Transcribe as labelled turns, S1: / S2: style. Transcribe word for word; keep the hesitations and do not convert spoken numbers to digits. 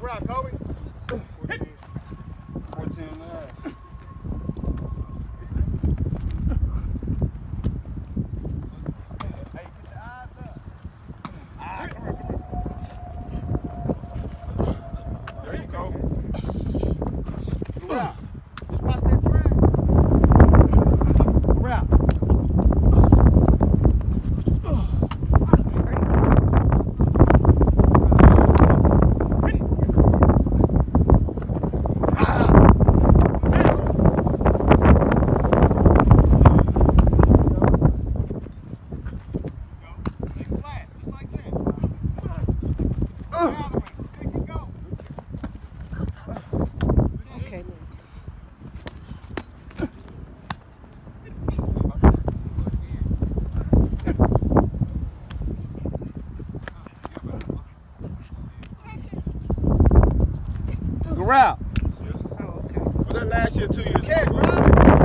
S1: route, Kobe.
S2: fourteen and a half.
S1: Hey, get your eyes up. Ah, come here, come here. There you go. Good route. Just watch that drag. Good route. Route.
S2: Oh, okay. Was that last year, two years
S1: Can't
S2: ago?
S1: run.